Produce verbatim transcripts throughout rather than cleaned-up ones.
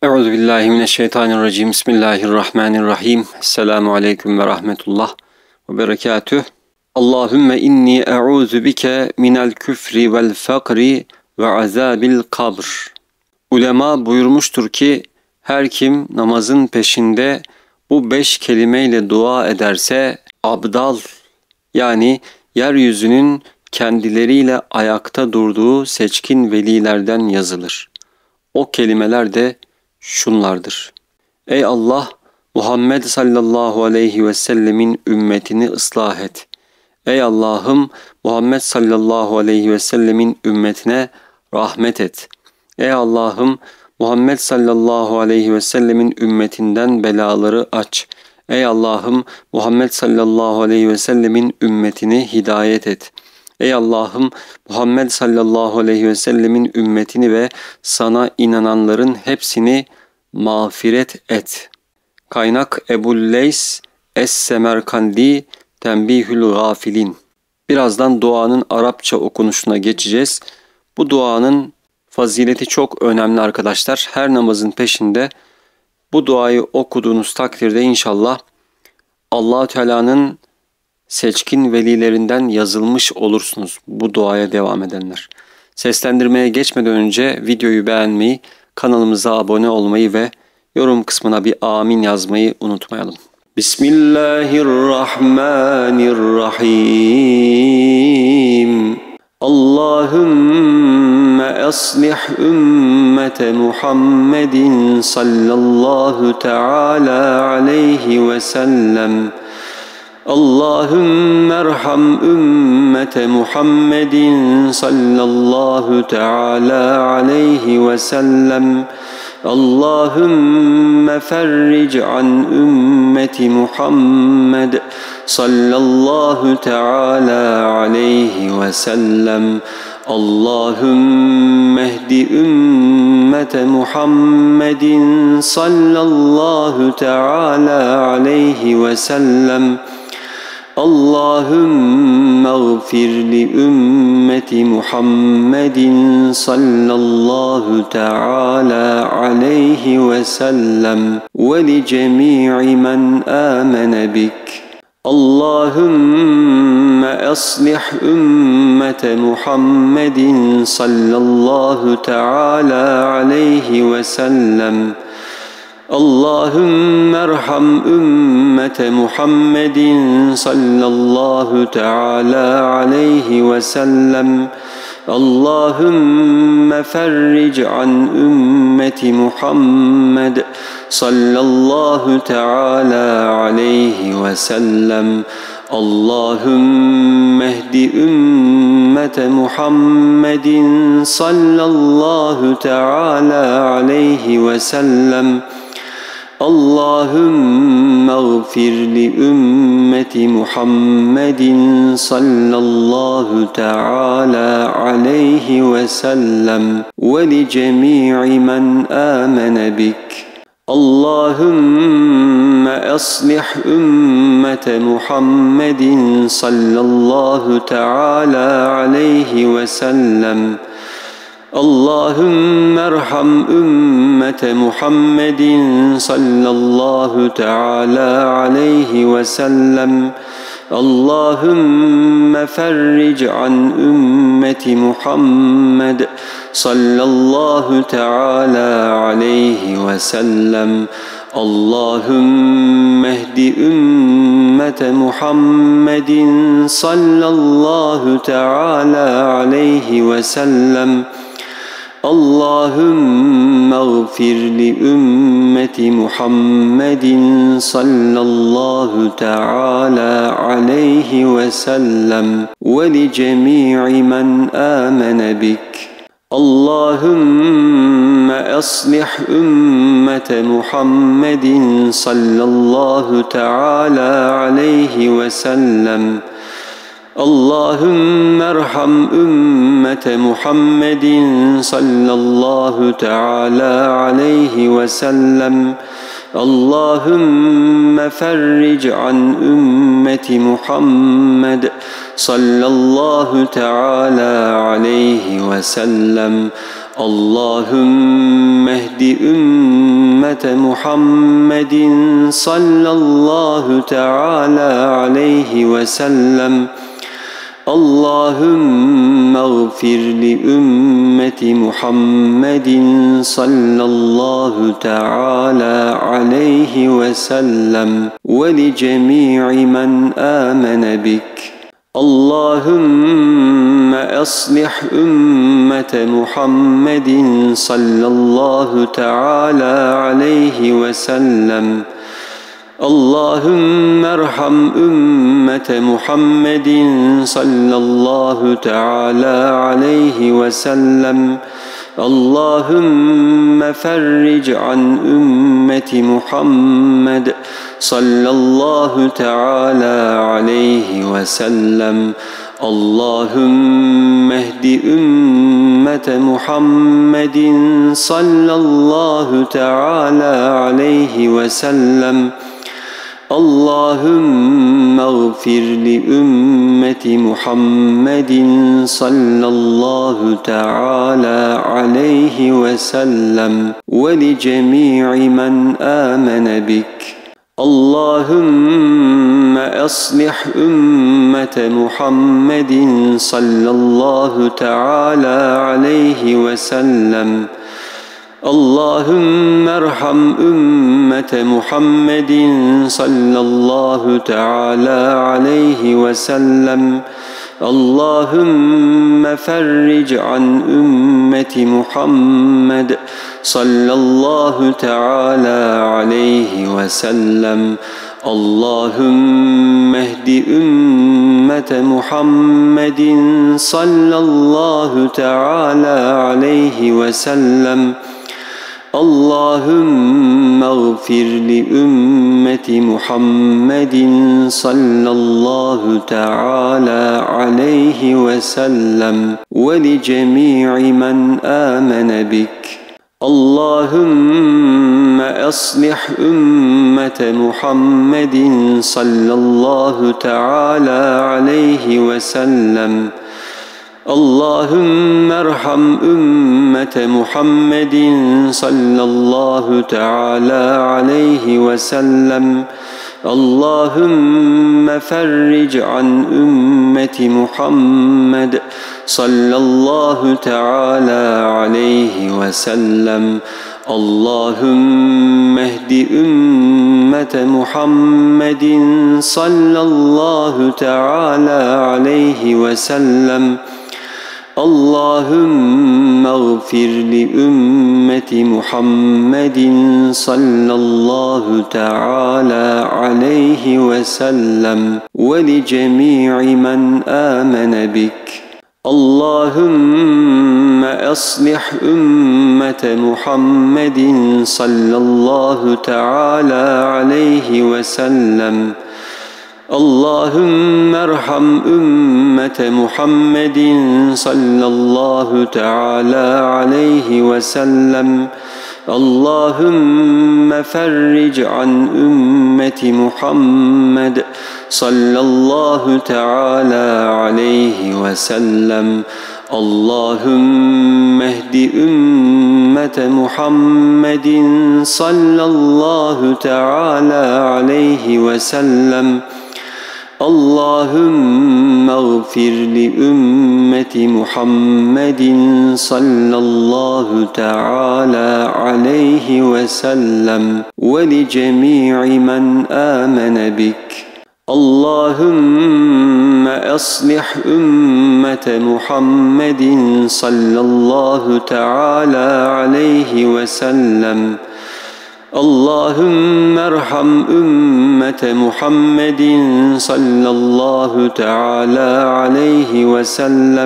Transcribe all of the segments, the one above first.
Euzubillahimineşşeytanirracim. Bismillahirrahmanirrahim. Esselamu aleyküm ve rahmetullah ve berekatüh. Allahümme inni e'uzu bike minel küfri vel fakri ve azabil kabr. Ulema buyurmuştur ki her kim namazın peşinde bu beş kelimeyle dua ederse abdal, yani yeryüzünün kendileriyle ayakta durduğu seçkin velilerden yazılır. O kelimeler de şunlardır: Ey Allah, Muhammed sallallahu aleyhi ve sellemin ümmetini ıslah et. Ey Allah'ım, Muhammed sallallahu aleyhi ve sellemin ümmetine rahmet et. Ey Allah'ım, Muhammed sallallahu aleyhi ve sellemin ümmetinden belaları aç. Ey Allah'ım, Muhammed sallallahu aleyhi ve sellemin ümmetini hidayet et. Ey Allah'ım, Muhammed sallallahu aleyhi ve sellemin ümmetini ve sana inananların hepsini mağfiret et. Kaynak Ebu'l-Leys Es-Semerkandi, Tenbihül Gafilin. Birazdan duanın Arapça okunuşuna geçeceğiz. Bu duanın fazileti çok önemli arkadaşlar. Her namazın peşinde bu duayı okuduğunuz takdirde inşallah Allah-u Teala'nın seçkin velilerinden yazılmış olursunuz, bu duaya devam edenler. Seslendirmeye geçmeden önce videoyu beğenmeyi, kanalımıza abone olmayı ve yorum kısmına bir amin yazmayı unutmayalım. Bismillahirrahmanirrahim. Allahümme aslih ümmete Muhammedin sallallahu teala aleyhi ve sellem. Allahümme erham ümmete Muhammedin sallallahu teala aleyhi ve sellem. Allahümme ferric an ümmeti Muhammed sallallahu teala aleyhi ve sellem. Allahümme ehdi ümmete Muhammedin sallallahu teala aleyhi ve sellem. Allahümme gfir li ümmeti Muhammedin sallallahu teala aleyhi ve sellem ve li cemi'i men amene bik. Allahümme aslih ümmete Muhammedin sallallahu teala aleyhi ve sellem. Allahümme erham ümmete Muhammedin sallallahu teala aleyhi ve sellem. Allahümme ferric an ümmeti Muhammed sallallahu teala aleyhi ve sellem. Allahümme ehdi ümmete Muhammedin sallallahu teala aleyhi ve sellem. Allahümme gfir li ümmeti Muhammedin sallallahu teala aleyhi ve sellem ve li cemi'i men amene bik. Allahümme aslih ümmete Muhammedin sallallahu teala aleyhi ve sellem. Allahümme erham ümmete Muhammedin sallallahu teala aleyhi ve sellem. Allahümme ferric an ümmeti Muhammed sallallahu teala aleyhi ve sellem. Allahümme ehdi ümmete Muhammedin sallallahu teala aleyhi ve sellem. Allahümme gfir li ümmeti Muhammedin sallallahu teala aleyhi ve sellem ve li cemi'i men amene bik. Allahümme aslih ümmete Muhammedin sallallahu teala aleyhi ve sellem. Allahümme erham ümmete Muhammedin sallallahu teala aleyhi ve sellem. Allahümme ferric an ümmeti Muhammed sallallahu teala aleyhi ve sellem. اللهم اهد أمة محمد صلى الله تعالى عليه وسلم. اللهم اغفر لأمة محمد صلى الله تعالى عليه وسلم ولجميع من آمن بك. اللهم أصلح أمة محمد صلى الله تعالى عليه وسلم. اللهم ارحم أمة محمد صلى الله تعالى عليه وسلم. اللهم فرج عن أمة محمد صلى الله تعالى عليه وسلم. اللهم اهد أمة محمد صلى الله تعالى عليه وسلم. اللهم اغفر لأمة محمد صلى الله تعالى عليه وسلم ولجميع من آمن بك. اللهم أصلح أمة محمد صلى الله تعالى عليه وسلم. اللهم ارحم أمة محمد صلى الله تعالى عليه وسلم. اللهم فرج عن أمة محمد صلى الله تعالى عليه وسلم. اللهم اهد أمة محمد صلى الله تعالى عليه وسلم. اللهم اغفر لأمة محمد صلى الله تعالى عليه وسلم ولجميع من آمن بك. اللهم أصلح أمة محمد صلى الله تعالى عليه وسلم. اللهم ارحم أمة محمد صلى الله تعالى عليه وسلم. اللهم فرج عن أمة محمد صلى الله تعالى عليه وسلم. اللهم اهد أمة محمد صلى الله تعالى عليه وسلم. اللهم اغفر لأمة محمد صلى الله تعالى عليه وسلم ولجميع من آمن بك. اللهم أصلح أمة محمد صلى الله تعالى عليه وسلم. اللهم ارحم أمة محمد صلى الله تعالى عليه وسلم. اللهم فرج عن أمة محمد صلى الله تعالى عليه وسلم. اللهم اهد أمة محمد صلى الله تعالى عليه وسلم. اللهم اغفر لأمة محمد صلى الله تعالى عليه وسلم ولجميع من آمن بك. اللهم أصلح أمة محمد صلى الله تعالى عليه وسلم. اللهم ارحم أمة محمد صلى الله تعالى عليه وسلم.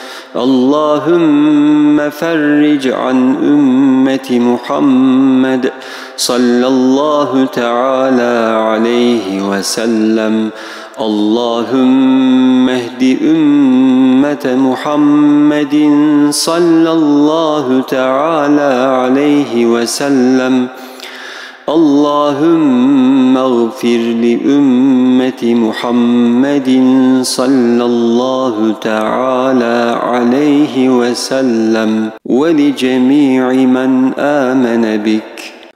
اللهم فرج عن أمة محمد صلى الله تعالى عليه وسلم. اللهم اهد أمة محمد صلى الله تعالى عليه وسلم. اللهم اغفر لأمة محمد صلى الله تعالى عليه وسلم ولجميع من آمن بك.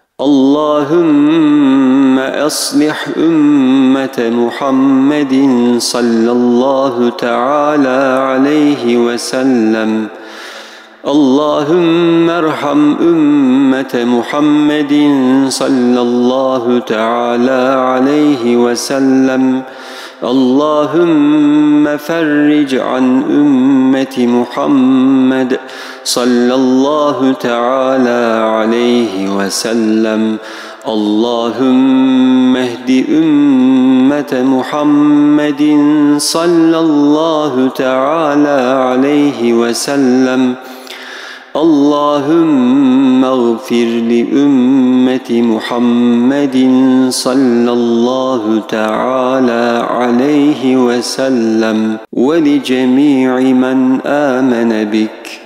اللهم أصلح أمة محمد صلى الله تعالى عليه وسلم. اللهم ارحم أمة محمد صلى الله تعالى عليه وسلم. اللهم فرج عن أمة محمد صلى الله تعالى عليه وسلم. اللهم اهد أمة محمد صلى الله تعالى عليه وسلم. اللهم اغفر لأمة محمد صلى الله تعالى عليه وسلم ولجميع من آمن بك.